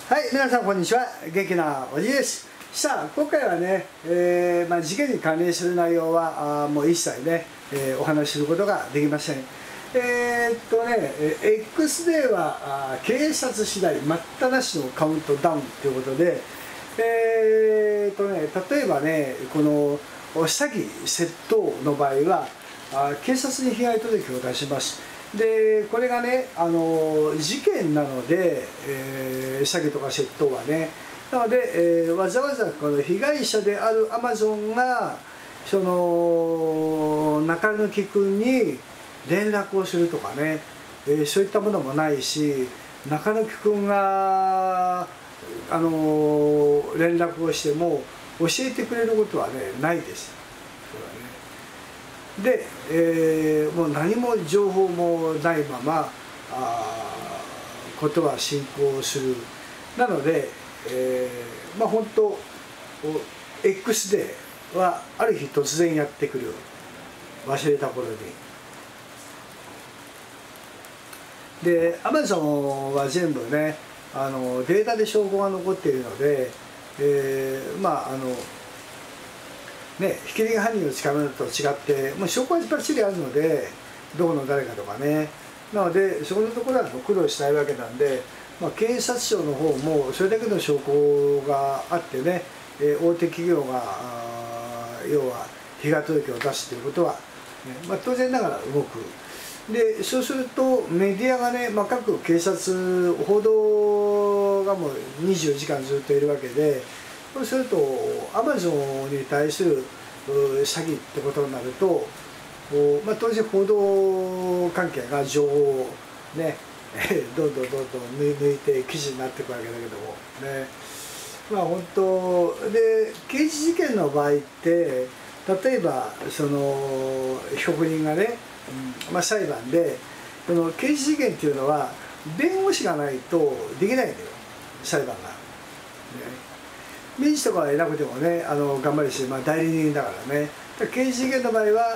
はい、皆さんこんにちは。元気なおじです。さあ、今回はね、事件に関連する内容はもう一切ね、お話しすることができません。X デーは警察次第待ったなしのカウントダウンということで、例えばね、この詐欺、窃盗の場合は警察に被害届を出します。でこれがね事件なので、詐欺とか窃盗はねなので、わざわざこの被害者であるアマゾンがその中抜君に連絡をするとかね、そういったものもないし、中抜君が連絡をしても教えてくれることはねないです。で、もう何も情報もないままことは進行する。なので、本当 X デーはある日突然やってくる、忘れた頃に。で Amazon は全部ねデータで証拠が残っているので、ひき逃げ犯人を捕まえると違ってもう証拠はバッチリあるので、どこの誰かとかね、なのでそこのところは苦労しないわけなんで、警察庁の方もそれだけの証拠があってね、大手企業が要は被害届を出すということは、当然ながら動く。でそうするとメディアがね、各警察報道がもう24時間ずっといるわけで、そうするとアマゾンに対する詐欺ってことになると、当然報道関係が情報をねどんどん抜いて記事になっていくわけだけどもね、本当で刑事事件の場合って例えばその被告人がね、裁判でこの刑事事件っていうのは弁護士がないとできないんだよ、裁判が。民事とかはいなくてもね頑張るし、代理人だからね。刑事事件の場合は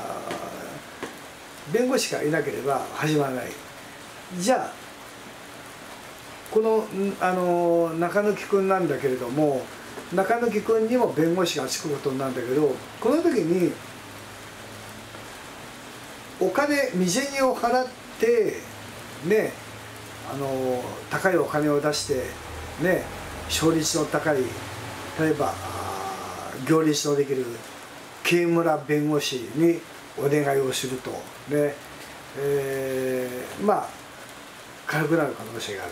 弁護士がいなければ始まらない。じゃあこの中抜君なんだけれども、中抜君にも弁護士がつくことになるんだけど、この時にお金身銭を払ってね高いお金を出してね勝率の高い、例えば行列のできる刑村弁護士にお願いをするとね、軽くなる可能性がある。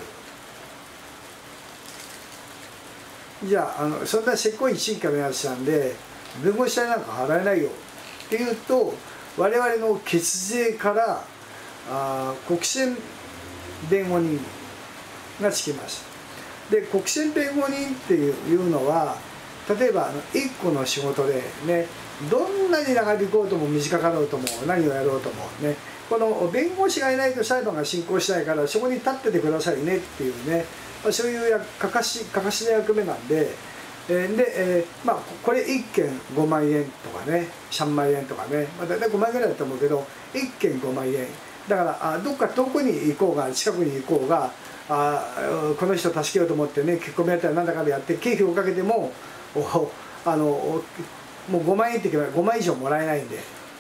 じゃあそんなせっこい地域のやつなんで弁護士代なんか払えないよっていうと、我々の血税から国選弁護人がつきます。で国選弁護人っていうのは例えば1個の仕事でね、どんなに長引こうとも短かろうとも何をやろうともね、この弁護士がいないと裁判が進行しないからそこに立っててくださいねっていうね、そういう欠かしな役目なんで、これ1件5万円とかね3万円とかね、大体5万円ぐらいだと思うけど1件5万円だからどっか遠くに行こうが近くに行こうがこの人助けようと思ってね結婚やったらなんだかんだやって経費をかけてももう5万円って言えば5万以上もらえないんで、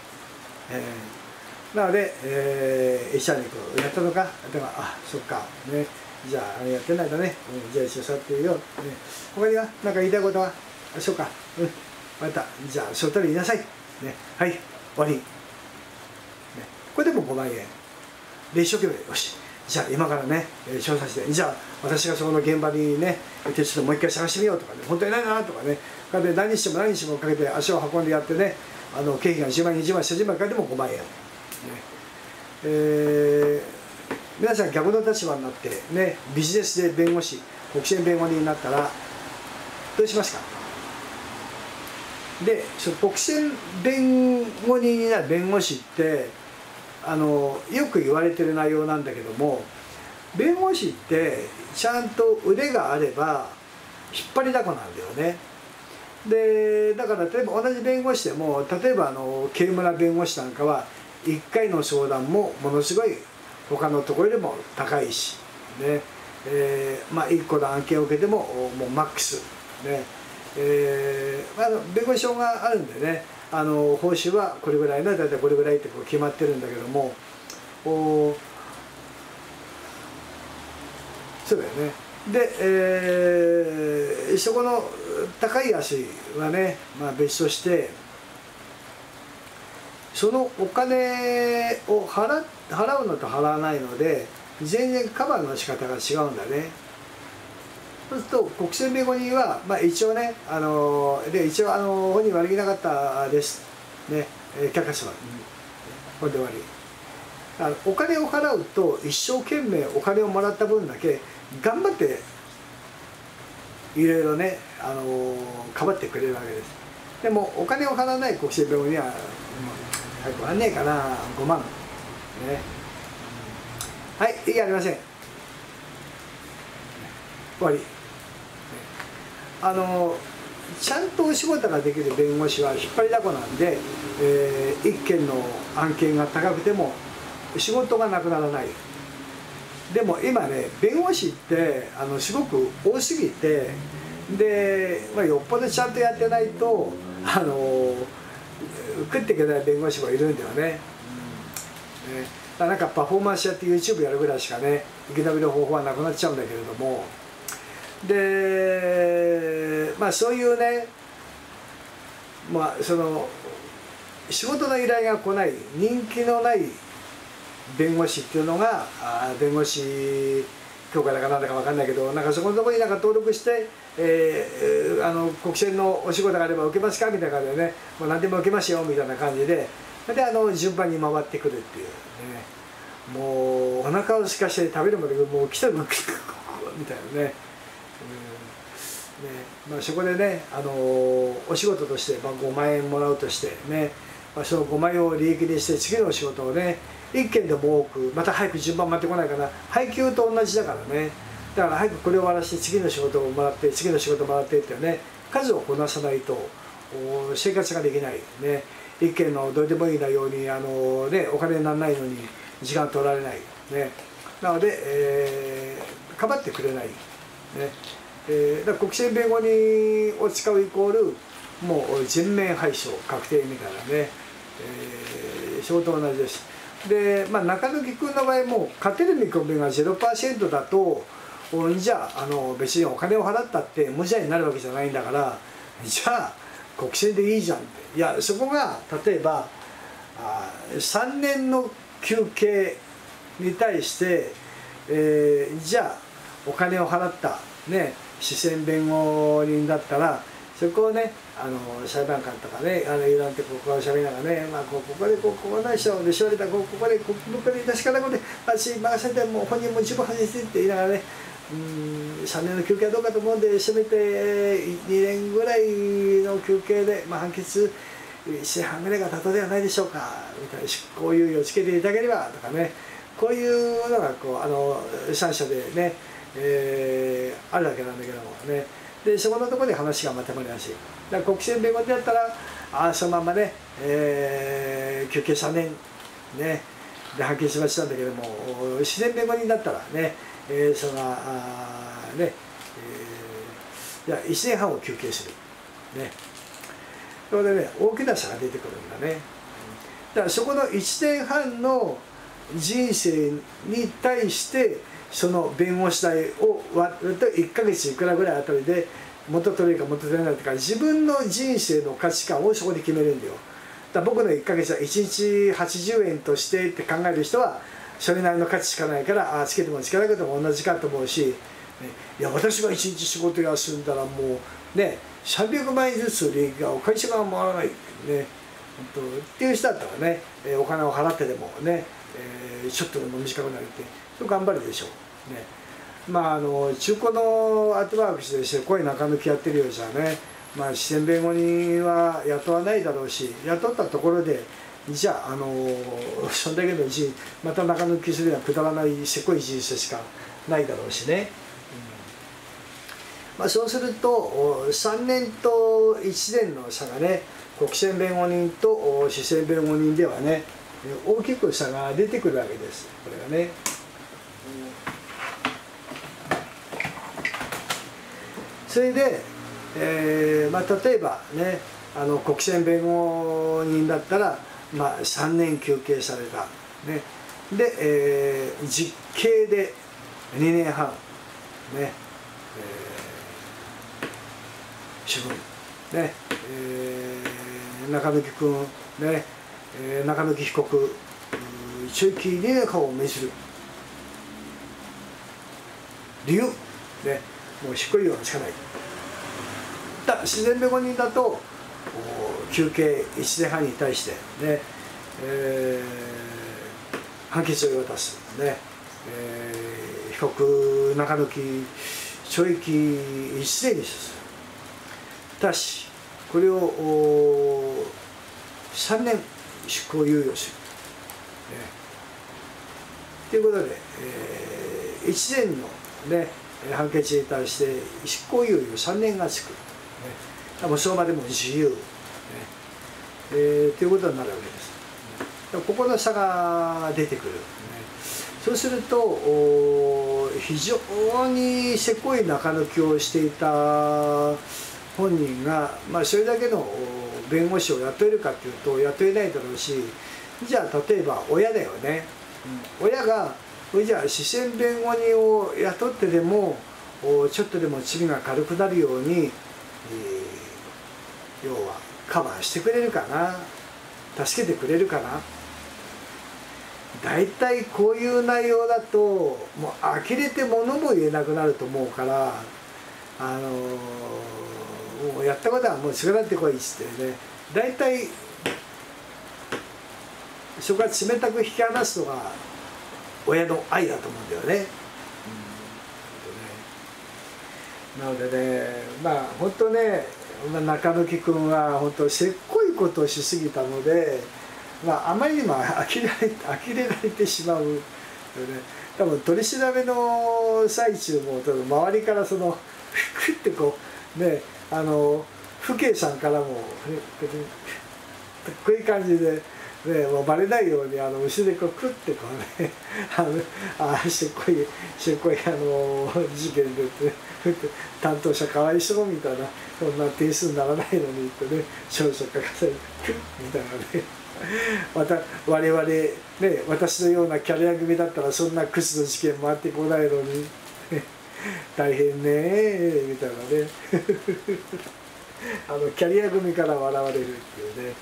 なので、HR にやったのか、だからそっかね、じゃあやってないとね、じゃあ一緒座ってるよ、他には何か言いたいことは、そうか、分かった、じゃあそれ取り言いなさい、はい終わり、これでも5万円で一生懸命よし、じゃあ今からね調査して、じゃあ私がそこの現場にね手伝ってもう一回探してみようとかね、本当にないなとかね、で何日もかけて足を運んでやってね、経費が10万20万30万かけても5万円、皆さん逆の立場になってねビジネスで弁護士国選弁護人になったらどうしますか。でその国選弁護人になる弁護士ってよく言われてる内容なんだけども、弁護士ってちゃんと腕があれば引っ張りだこなんだよね。でだから例えば同じ弁護士でも例えば刑村弁護士なんかは1回の相談もものすごい他のところよりも高いし、ね、 1個の案件を受けてももうマックスね、弁護士証があるんでね、報酬はこれぐらいの大体これぐらいってこう決まってるんだけども、そうだよね。で、そこの高い安いはね、別として、そのお金を払うのと払わないので全然カバーの仕方が違うんだね。そうすると国選弁護人は、一応ね、一応本人悪気なかったですね、却下します。これで終わり。お金を払うと一生懸命お金をもらった分だけ頑張っていろいろね、かばってくれるわけです。でもお金を払わない国選弁護人は早く終わんねえかな、5万ね。はい、意義ありません。終わり。ちゃんとお仕事ができる弁護士は引っ張りだこなんで、一件の案件が高くても仕事がなくならない。でも今ね、弁護士ってすごく多すぎて、で、よっぽどちゃんとやってないと食っていけない弁護士もいるんだよね。なんかパフォーマンスやって YouTube やるぐらいしかね生き延びる方法はなくなっちゃうんだけれども、でそういうね、その仕事の依頼が来ない人気のない弁護士っていうのが弁護士協会だかなんだか分かんないけど、なんかそこのところになんか登録して、国選のお仕事があれば受けますかみたいな感じでね、もう何でも受けますよみたいな感じで、順番に回ってくるっていうね、もうお腹を空かして食べるまでもう来たるみたいなね。そこでね、お仕事として、5万円もらうとしてね、その5万円を利益にして次のお仕事をね1件でも多く、また早く順番回ってこないかな、配給と同じだからね。だから早くこれを終わらせて次の仕事をもらって次の仕事をもらってってね、数をこなさないと生活ができないね。1件のどうでもいい内容にお金にならないのに時間取られないね。なので、かばってくれないね。だから国選弁護人を使うイコールもう全面廃止確定みたいなね、仕事と同じです。で、中抜君の場合も勝てる見込みが 0% だと、じゃあ別にお金を払ったって無罪になるわけじゃないんだから、じゃあ国選でいいじゃんって。いや、そこが例えば3年の求刑に対して、じゃあお金を払ったね私選弁護人だったら、そこをね裁判官とかねいろんなここをしゃべりながらね、ここでここの人で調べたここでここで確かなことで私任せてもう本人も自分外してって言いながらね、3年の求刑はどうかと思うんで、せめて2年ぐらいの求刑で、判決1年半ぐらいが妥当ではないでしょうかみたいな、執行猶予をつけていただければとかね、こういうのがこう3社でね、あるわけなんだけどもね。でそこのところで話がまとまりやすい。だから国選弁護人だったらそのままね、求刑3年ねで判決したんだけども、自然弁護人だったらね、そのね、じゃあ1年半を求刑するね。それでね大きな差が出てくるんだね。だからそこの1年半の人生に対してその弁護士代を割ると1ヶ月いくらぐらいあたりで元取れるか元取れないとか、自分の人生の価値観をそこで決めるんだよ。だから僕の1ヶ月は1日80円としてって考える人はそれなりの価値しかないから、つけてもつけなくても同じかと思うし、いや私が1日仕事休んだらもうね300万円ずつ利益が会社が回らないねっていう人だったらね、お金を払ってでもね、ちょっとでも短くなるって頑張るでしょうね。中古のアートワークスでしてこういう中抜きやってるようじゃね、私選弁護人は雇わないだろうし、雇ったところでじゃあそんだけのまた中抜きするようなくだらないせこい人生しかないだろうしね。そうすると3年と1年の差がね、国選弁護人と私選弁護人ではね大きく差が出てくるわけです。これがね。 それで、例えばね国選弁護人だったら、3年求刑された、ね、で、実刑で2年半、ね処分、ね中抜君、ね中抜被告懲役2年間を命じる理由、ね、もう執行猶予がつかない。自然弁護人だと求刑1年半に対して、ね判決を言い渡す、ね被告中抜懲役1年にする。ただしこれを3年執行猶予する。ということで、1年の、ね、判決に対して執行猶予3年がつく。もうその場でも自由、ということになるわけです。ここの差が出てくる。そうすると非常にせこい中抜きをしていた本人が、それだけの弁護士を雇えるかというと雇えないだろうし、じゃあ例えば親だよね、親がじゃあ私選弁護人を雇ってでもちょっとでも罪が軽くなるように、要はカバーしてくれるかな、助けてくれるかな。大体こういう内容だともう呆れて物も言えなくなると思うから、もうやったことはもう償ってこいっつってね、大体そこは冷たく引き離すのが親の愛だと思うんだよね。なのでね、本当ね、中抜君は本当せっこいことをしすぎたので、あまりにも呆れられてしまうよね。多分取り調べの最中も周りからそのクッてこうね、父兄さんからもこういう感じで、ね、もうバレないように後ろでこうクッてこうねせっこい事件でって担当者かわいそうみたいな、そんな点数にならないのにってね、少々書かされてクッみたいなね。また我々ね、私のようなキャリア組だったらそんなクズの事件回ってこないのに大変ねみたいなねキャリア組から笑われるっていうね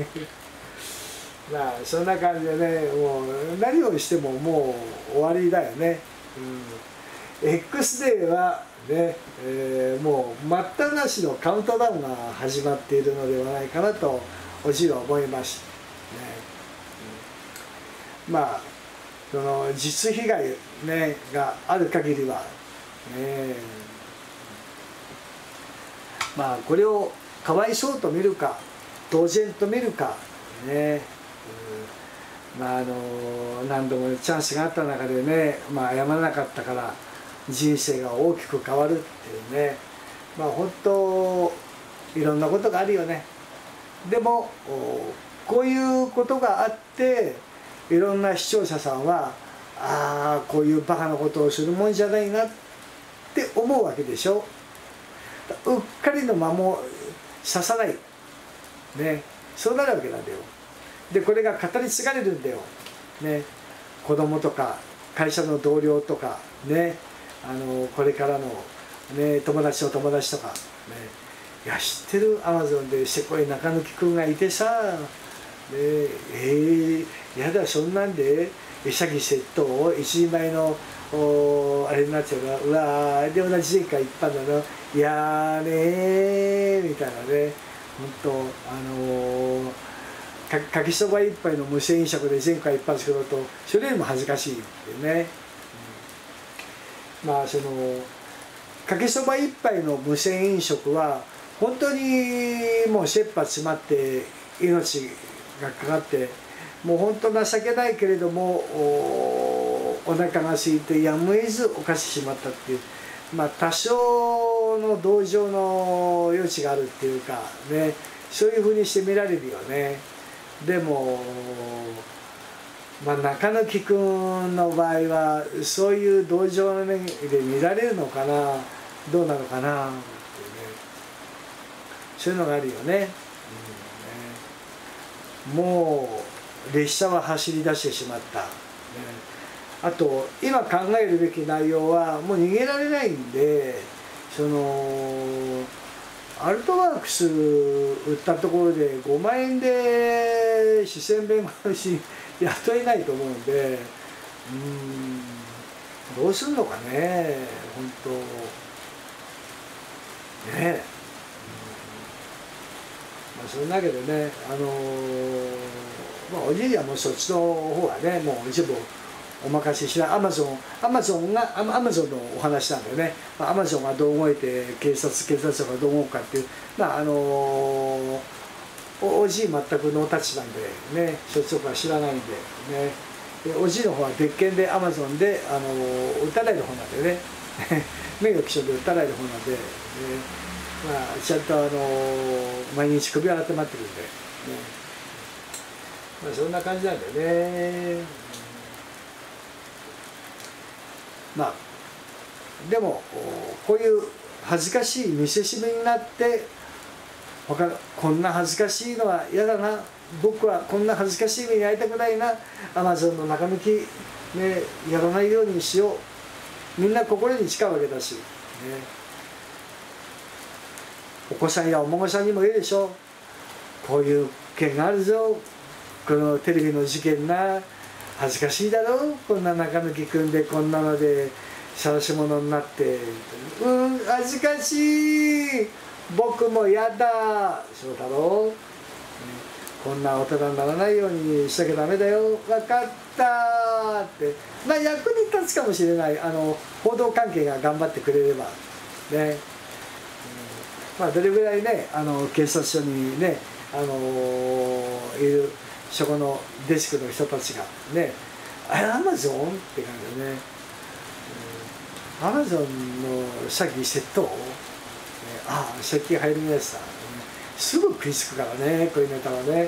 そんな感じでね、もう何をしてももう終わりだよね。X デーはね、もう待ったなしのカウントダウンが始まっているのではないかなとおじは思います。その実被害、ね、がある限りは、これをかわいそうと見るか当然と見るかね、何度もチャンスがあった中でね、謝らなかったから人生が大きく変わるっていうね、本当いろんなことがあるよね。でもこういうことがあっていろんな視聴者さんはこういうバカなことをするもんじゃないなって思うわけでしょ。うっかりの間も刺さない、ね、そうなるわけなんだよ。でこれが語り継がれるんだよ、ね、子供とか会社の同僚とかね、これからの、ね、友達の友達とか、ね、いや知ってる、アマゾンでせこい中抜君がいてさ、やだそんなんで詐欺窃盗一人前のあれになっちゃうな、うわで同じ前科一般なの、いやねみたいなね、本当かけそば一杯の無銭飲食で前科一般するとそれよりも恥ずかしいっていうね、そのかけそば一杯の無銭飲食は本当にもう切羽詰まって命がかかって、もう本当情けないけれどもお腹が空いてやむを得ず犯してしまったっていう、多少の同情の余地があるっていうかね、そういうふうにして見られるよね。でも中抜君の場合はそういう同情の目で見られるのかな。 どうなのかなっていうね、そういうのがあるよね。もう列車は走り出してしまった、あと今考えるべき内容はもう逃げられないんで、アルトワークス売ったところで5万円で四川弁護士雇えないと思うんで、どうすんのかね、本当ね。そんなわけでね、おじいはもうそっちの方はね、もう一部お任せしない。アマゾンのお話なんだよね。アマゾンがどう動いて警察がどう動くかっていう、おじい全くノータッチなんでね、そっちとか知らないんでね。でおじいの方は別件でアマゾンで売ったられる方なんだよね。名誉毀損で売ったられる方なんで、ちゃんと毎日首洗って待ってるんで、そんな感じなんだよね。でもこういう恥ずかしい見せしめになって、こんな恥ずかしいのは嫌だな、僕はこんな恥ずかしい目に遭いたくないな、アマゾンの中抜き、やらないようにしよう、みんな心に誓うわけだし、お子さんやお孫さんにも言うでしょ、こういう件があるぞ、このテレビの事件な、恥ずかしいだろう、こんな中抜き組んでこんなので晒し者になって、恥ずかしい、僕もやだ、そうだろう、こんな大人にならないようにしなきゃダメだよ、分かったって、役に立つかもしれない、報道関係が頑張ってくれればね。どれぐらいね、警察署にね、いるそこのデスクの人たちがね、アマゾンって感じでね、アマゾンの詐欺窃盗、借金入りました、すぐ食いつくからね、こういうネタはね。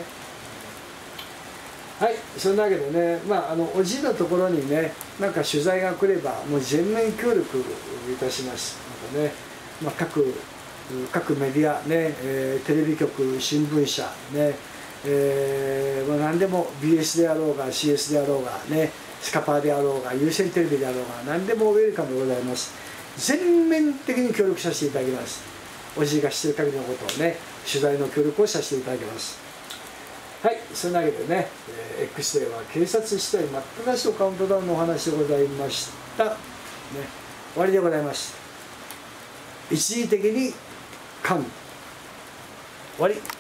はい、そんなわけでね、おじいのところにね、なんか取材が来れば、もう全面協力いたします。またね、各メディア、ね、テレビ局、新聞社、ね、何でも BS であろうが CS であろうが、ね、スカパーであろうが有線テレビであろうが何でもウェルカムでございます。全面的に協力させていただきます。おじいが知ってる限りのことをね、取材の協力をさせていただきます。はい、そんなわけでね、X デーは警察自体真っただしのカウントダウンのお話でございました、ね、終わりでございます。一時的に完終わり。